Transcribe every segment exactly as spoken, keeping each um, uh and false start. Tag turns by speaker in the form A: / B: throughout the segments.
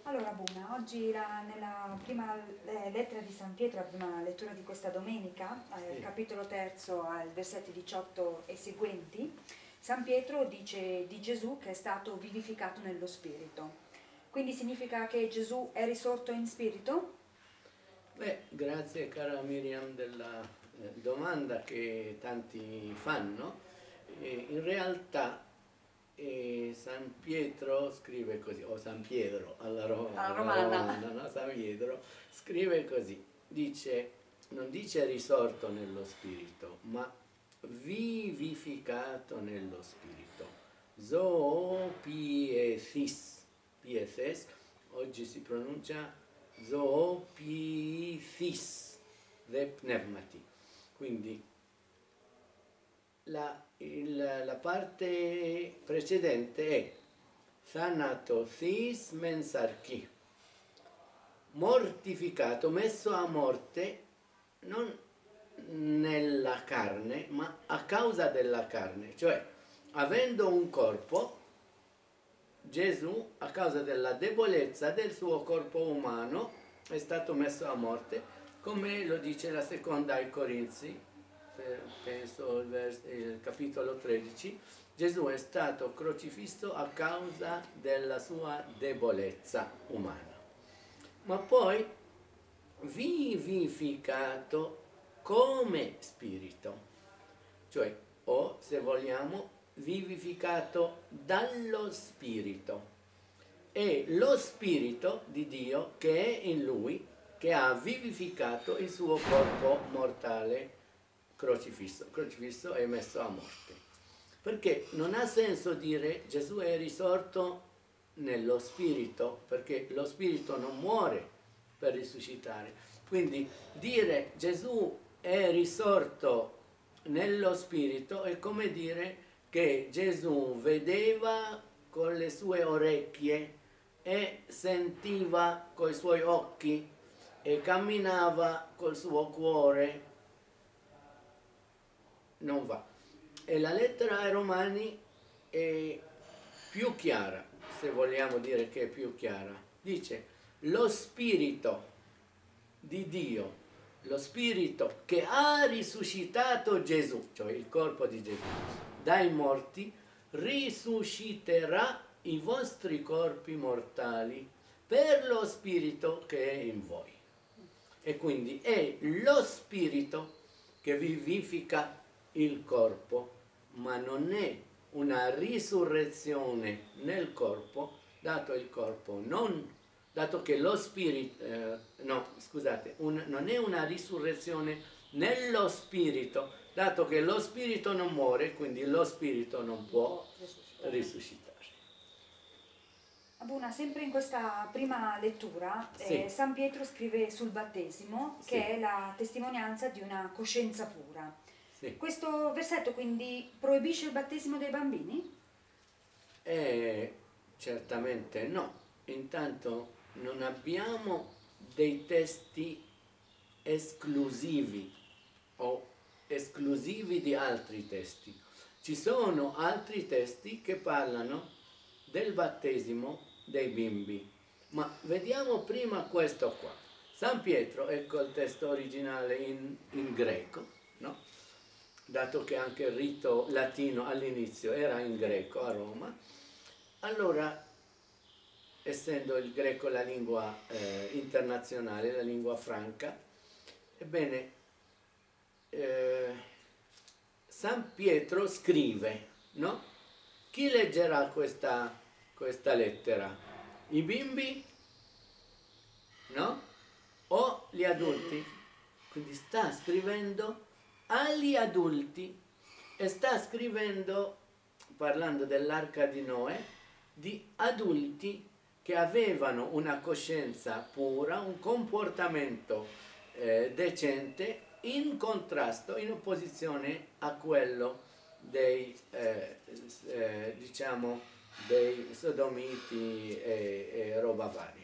A: Allora, Buna, oggi la- nella prima eh, lettera di San Pietro, la prima lettura di questa domenica, eh,
B: Sì.
A: capitolo terzo, al versetti diciotto e seguenti, San Pietro dice di Gesù che è stato vivificato nello Spirito. Quindi significa che Gesù è risorto in spirito?
B: Beh, grazie cara Miriam della eh, domanda che tanti fanno. Eh, in realtà eh, San Pietro scrive così, o San Pietro alla, ro-
A: Alla
B: alla
A: romana.
B: romana, no? San Pietro scrive così, dice, non dice risorto nello spirito, ma vivificato nello spirito. Zoopiesis, pieses, oggi si pronuncia zoopiesis, de pneumati. Quindi la, il- la parte precedente è thanatosis mensarchi, mortificato, messo a morte, non nella carne, ma a causa della carne, cioè avendo un corpo, Gesù, a causa della debolezza del suo corpo umano, è stato messo a morte, come lo dice la seconda ai Corinzi, penso il, vers- il capitolo tredici, Gesù è stato crocifisso a causa della sua debolezza umana, ma poi vivificato come spirito, cioè, o se vogliamo, vivificato dallo spirito. È lo spirito di Dio che è in lui, che ha vivificato il suo corpo mortale crocifisso, crocifisso e messo a morte. Perché non ha senso dire Gesù è risorto nello spirito, perché lo spirito non muore per risuscitare. Quindi dire Gesù è risorto nello spirito è come dire che Gesù vedeva con le sue orecchie e sentiva con i suoi occhi e camminava col suo cuore. Non va. E la lettera ai Romani è più chiara, se vogliamo dire che è più chiara. Dice, lo spirito di Dio, lo spirito che ha risuscitato Gesù, cioè il corpo di Gesù, dai morti, risusciterà i vostri corpi mortali per lo spirito che è in voi. E quindi è lo spirito che vivifica il corpo, ma non è una risurrezione nel corpo, dato il corpo non, dato che lo spirito, eh, no, scusate, un, non è una risurrezione nello spirito, dato che lo spirito non muore, quindi lo spirito non può risuscitare.
A: Abuna, sempre in questa prima lettura,
B: Sì,
A: eh, San Pietro scrive sul battesimo, che
B: sì,
A: è la testimonianza di una coscienza pura.
B: sì.
A: Questo versetto quindi proibisce il battesimo dei bambini?
B: Eh, certamente no. Intanto non abbiamo dei testi esclusivi o esclusivi di altri testi. Ci sono altri testi che parlano del battesimo dei bimbi, ma vediamo prima questo qua. San Pietro, ecco il testo originale in, in greco, no? Dato che anche il rito latino all'inizio era in greco a Roma, allora, essendo il greco la lingua eh, internazionale, la lingua franca, ebbene, eh, San Pietro scrive, no? Chi leggerà questa, questa lettera? I bimbi? No? O gli adulti? Quindi sta scrivendo agli adulti e sta scrivendo, parlando dell'arca di Noè, di adulti che avevano una coscienza pura, un comportamento eh, decente, in contrasto, in opposizione a quello dei, eh, eh, diciamo, dei sodomiti e, e roba varia.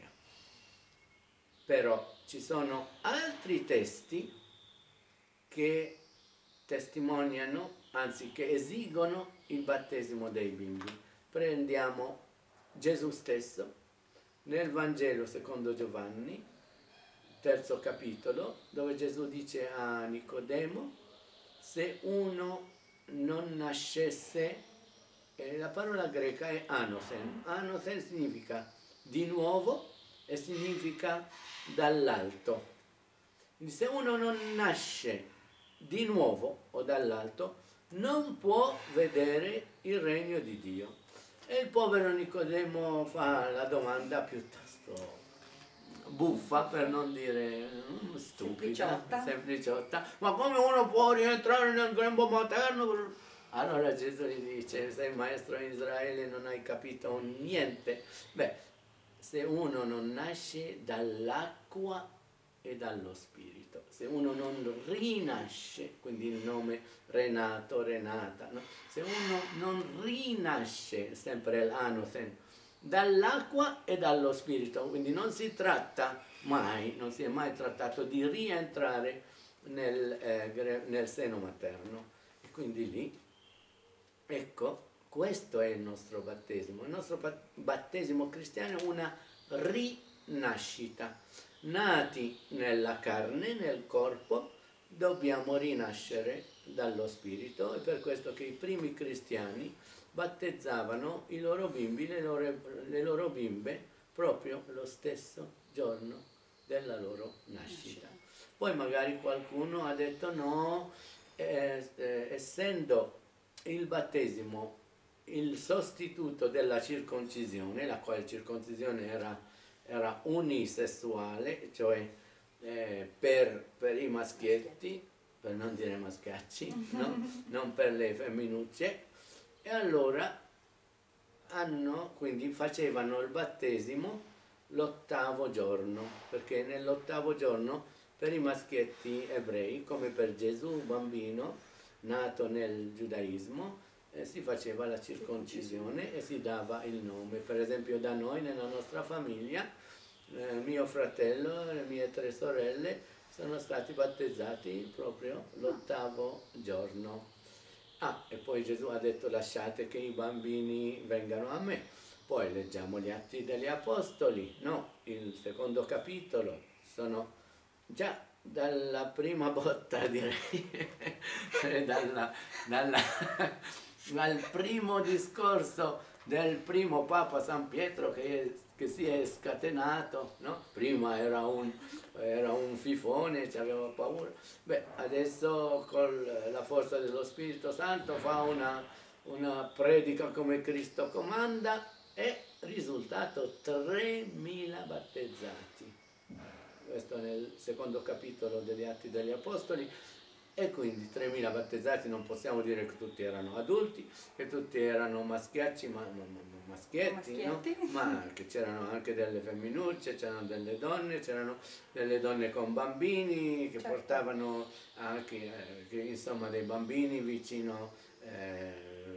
B: Però ci sono altri testi che testimoniano, anzi che esigono il battesimo dei bimbi. Prendiamo Gesù stesso, nel Vangelo secondo Giovanni, terzo capitolo, dove Gesù dice a Nicodemo: se uno non nascesse, eh, la parola greca è anosen, anosen significa di nuovo e significa dall'alto. Quindi se uno non nasce di nuovo o dall'alto, non può vedere il regno di Dio. E il povero Nicodemo fa la domanda piuttosto buffa, per non dire mm, stupida,
A: Sempliciotta.
B: sempliciotta: ma come uno può rientrare nel grembo materno? Allora Gesù gli dice: sei maestro in Israele, non hai capito niente. Beh, se uno non nasce dall'acqua e dallo spirito, se uno non rinasce, quindi il nome Renato, Renata, no? Se uno non rinasce, sempre l'anosen, dall'acqua e dallo spirito, quindi non si tratta mai, non si è mai trattato di rientrare nel, eh, nel seno materno. E quindi lì, ecco, questo è il nostro battesimo. Il nostro battesimo cristiano è una rinascita. Nati nella carne, nel corpo, dobbiamo rinascere dallo spirito, e per questo che i primi cristiani battezzavano i loro bimbi, le loro, le loro bimbe, proprio lo stesso giorno della loro nascita. Poi magari qualcuno ha detto no, eh, eh, essendo il battesimo il sostituto della circoncisione, la quale circoncisione era, era unisessuale, cioè eh, per, per i maschietti, per non dire maschiacci, no? Non per le femminucce. E allora hanno, quindi facevano il battesimo l'ottavo giorno, perché nell'ottavo giorno per i maschietti ebrei, come per Gesù bambino nato nel giudaismo, eh, si faceva la circoncisione e si dava il nome. Per esempio da noi, nella nostra famiglia, eh, mio fratello e le mie tre sorelle sono stati battezzati proprio l'ottavo giorno. Ah, e poi Gesù ha detto: lasciate che i bambini vengano a me. Poi leggiamo gli Atti degli Apostoli, no? Il secondo capitolo, sono già dalla prima botta, direi, dalla, dalla, dal primo discorso del primo Papa San Pietro che, che si è scatenato, no? Prima era un, era un fifone, ci aveva paura. Beh, adesso con la forza dello Spirito Santo fa una, una predica come Cristo comanda, e risultato tremila battezzati. Questo nel secondo capitolo degli Atti degli Apostoli. E quindi tremila battezzati, non possiamo dire che tutti erano adulti, che tutti erano maschiacci, ma, ma, ma maschietti,
A: Maschietti.
B: no? Ma che c'erano anche delle femminucce, c'erano delle donne, c'erano delle donne con bambini che certo. portavano anche, eh, che, insomma, dei bambini vicino, eh,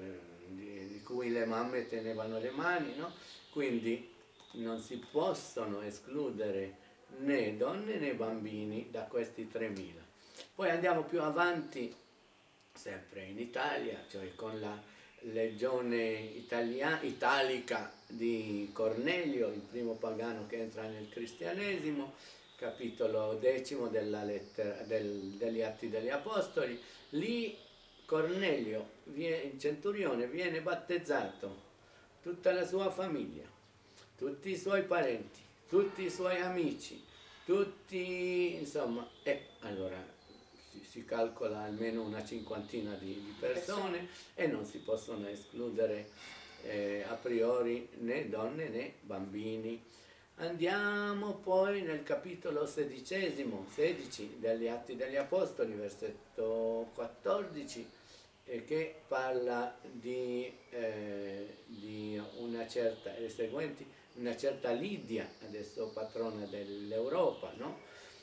B: di, di cui le mamme tenevano le mani, no? Quindi non si possono escludere né donne né bambini da questi tremila. Poi andiamo più avanti, sempre in Italia, cioè con la legione italia, italica di Cornelio, il primo pagano che entra nel cristianesimo, capitolo decimo della lettera, del, degli Atti degli Apostoli. Lì Cornelio, il centurione, viene battezzato, tutta la sua famiglia, tutti i suoi parenti, tutti i suoi amici, tutti, insomma, e allora si calcola almeno una cinquantina di, di persone, e non si possono escludere eh, a priori né donne né bambini. Andiamo poi nel capitolo sedicesimo, sedici degli Atti degli Apostoli, versetto quattordici, eh, che parla di, eh, di una certa, le seguenti, una certa Lidia, adesso patrona dell'Europa, no?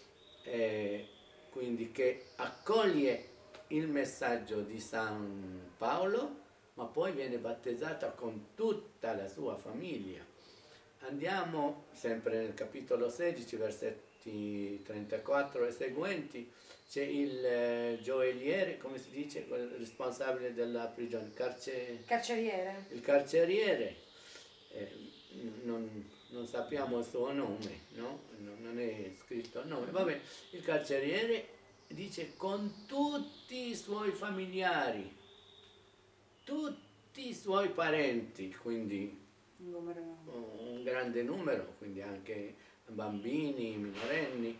B: Eh, quindi che accoglie il messaggio di San Paolo, ma poi viene battezzata con tutta la sua famiglia. Andiamo sempre nel capitolo sedici, versetti trentaquattro e seguenti. C'è il eh, gioielliere, come si dice, quel responsabile della prigione, Carce...
A: carceriere.
B: Il carceriere, eh, non, non sappiamo il suo nome, no? Non è scritto il nome, vabbè, il carceriere dice con tutti i suoi familiari, tutti i suoi parenti, quindi
A: Un numero.
B: un grande numero, quindi anche bambini, minorenni.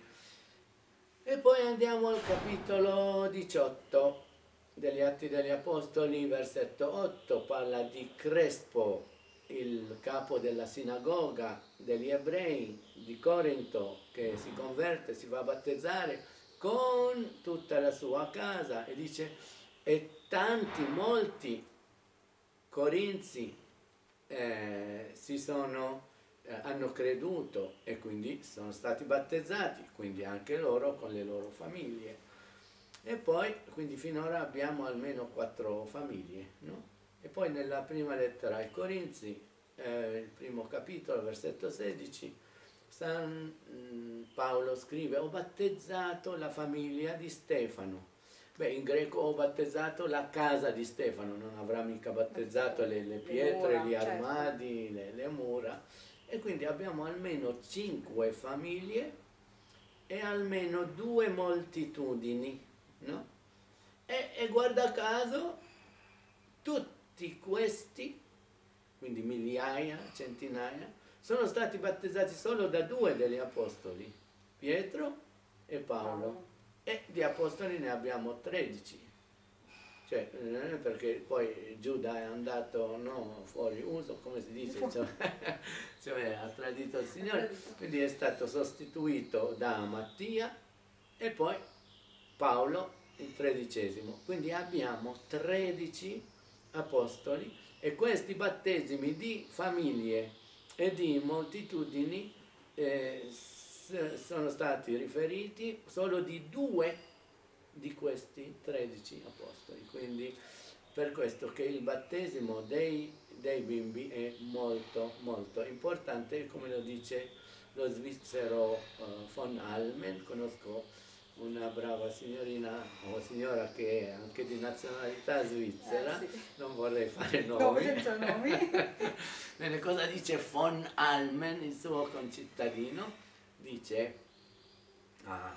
B: E poi andiamo al capitolo diciotto degli Atti degli Apostoli, versetto otto, parla di Crespo, il capo della sinagoga degli ebrei di Corinto, che si converte, si fa battezzare con tutta la sua casa, e dice, e tanti, molti corinzi eh, si sono, eh, hanno creduto e quindi sono stati battezzati, quindi anche loro con le loro famiglie. E poi, quindi finora abbiamo almeno quattro famiglie, no? E poi nella prima lettera ai Corinzi, eh, il primo capitolo, versetto sedici, San mm, Paolo scrive: ho battezzato la famiglia di Stefano. Beh, in greco ho battezzato la casa di Stefano, non avrà mica battezzato le, le pietre, gli armadi, le, le mura. E quindi abbiamo almeno cinque famiglie e almeno due moltitudini, no? E, e guarda caso, tutti questi, quindi migliaia, centinaia, sono stati battezzati solo da due degli apostoli, Pietro e Paolo. E di apostoli ne abbiamo tredici, cioè eh, perché poi Giuda è andato no, fuori uso, come si dice, cioè, cioè ha tradito il Signore, quindi è stato sostituito da Mattia e poi Paolo il tredicesimo, quindi abbiamo tredici apostoli e questi battesimi di famiglie e di moltitudini eh, sono stati riferiti solo di due di questi tredici apostoli, quindi per questo che il battesimo dei, dei bimbi è molto molto importante, come lo dice lo svizzero uh, von Almen. Conosco una brava signorina o signora che è anche di nazionalità svizzera, eh, sì. Non vorrei fare nomi.
A: No, nomi.
B: Bene, cosa dice von Almen, il suo concittadino? Dice, ah,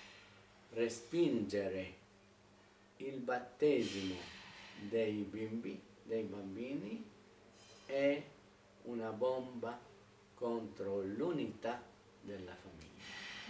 B: respingere il battesimo dei bimbi, dei bambini, è una bomba contro l'unità della famiglia.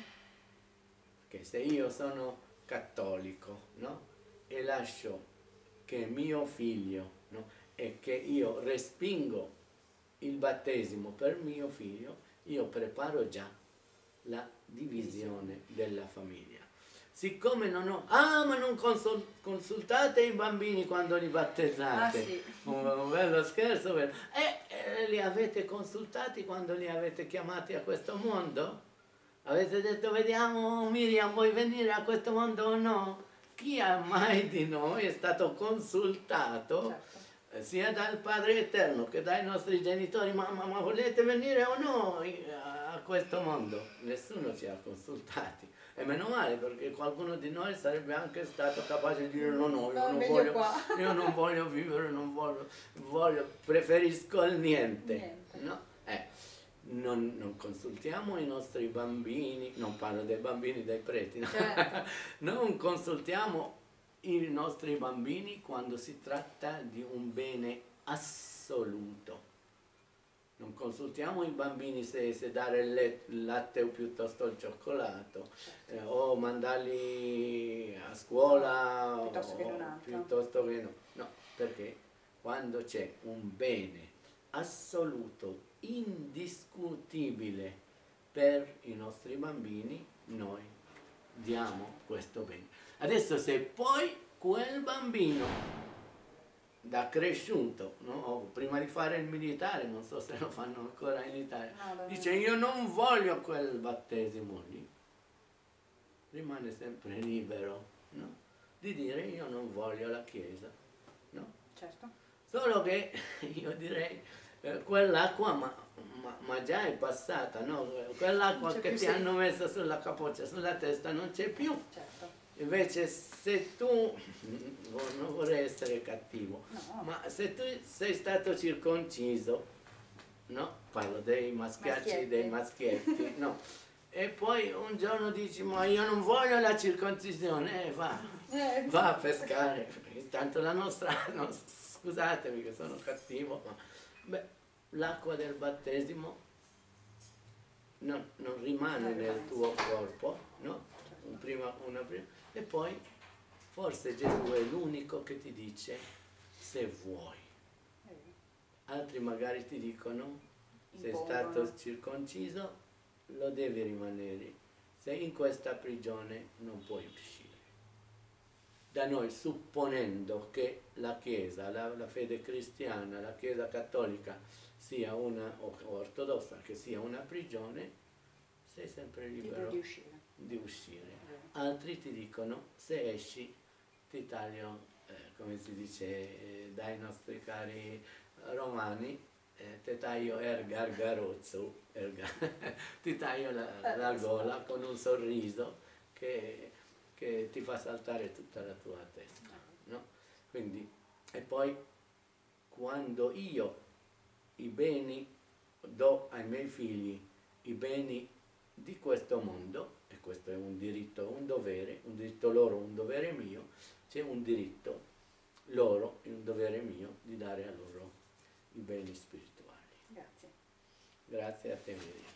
B: Che se io sono cattolico, no? E lascio che mio figlio, no? E che io respingo il battesimo per mio figlio, io preparo già la divisione della famiglia. Siccome non ho... Ah, ma non consul, consultate i bambini quando li battezzate. Ah, sì. un, un bello scherzo. Bello. E eh, li avete consultati quando li avete chiamati a questo mondo? Avete detto, vediamo Miriam, vuoi venire a questo mondo o no? Chi mai di noi è stato consultato, certo, sia dal Padre Eterno che dai nostri genitori, mamma, ma volete venire o no a questo mondo? Nessuno ci ha consultati. E meno male, perché qualcuno di noi sarebbe anche stato capace di dire no, no, io, no, non, voglio, io non voglio vivere, non voglio, voglio preferisco il niente. niente. No? Eh, non, non consultiamo i nostri bambini, non parlo dei bambini, dei preti, no? Certo. Non consultiamo i nostri bambini quando si tratta di un bene assoluto. Non consultiamo i bambini se, se dare il latte o piuttosto il cioccolato, eh, o mandarli a scuola, no, piuttosto, o, che non piuttosto che no. No, perché quando c'è un bene assoluto, indiscutibile per i nostri bambini, noi diamo questo bene. Adesso se poi quel bambino da cresciuto, no? Prima di fare il militare, non so se lo fanno ancora in Italia, no, dice io non voglio quel battesimo lì, rimane sempre libero, no? Di dire io non voglio la Chiesa, no?
A: Certo.
B: Solo che io direi eh, quell'acqua ma, ma, ma già è passata, no? Quell'acqua che ti senso. hanno messo sulla capoccia, sulla testa non c'è più.
A: Certo.
B: Invece se tu, non vorrei essere cattivo, no, ma se tu sei stato circonciso, no? Parlo dei maschiacci,
A: Maschietti.
B: dei maschietti, no? E poi un giorno dici, ma io non voglio la circoncisione, eh, va,
A: Eh.
B: va a pescare, intanto la nostra, no, scusatemi che sono cattivo, ma beh, l'acqua del battesimo non, non rimane
A: Non
B: nel
A: rimane.
B: tuo corpo, no? Un prima, una prima, e poi forse Gesù è l'unico che ti dice se vuoi. Altri magari ti dicono, sei
A: Impongono.
B: stato circonciso, lo devi rimanere, sei in questa prigione non puoi uscire. Da noi, supponendo che la Chiesa, la, la fede cristiana, la Chiesa cattolica sia una, o ortodossa, che sia una prigione, sei sempre libero
A: Libero di uscire.
B: di uscire. Altri ti dicono, se esci ti taglio, eh, come si dice eh, dai nostri cari romani, eh, te taglio ergar garozzo, erga, ti taglio la, la gola con un sorriso che, che ti fa saltare tutta la tua testa, no? Quindi, e poi quando io i beni do ai miei figli, i beni di questo mondo, e questo è un diritto, un dovere, un diritto loro, un dovere mio, c'è un diritto loro e un dovere mio di dare a loro i beni spirituali.
A: Grazie.
B: Grazie a te, Miriam.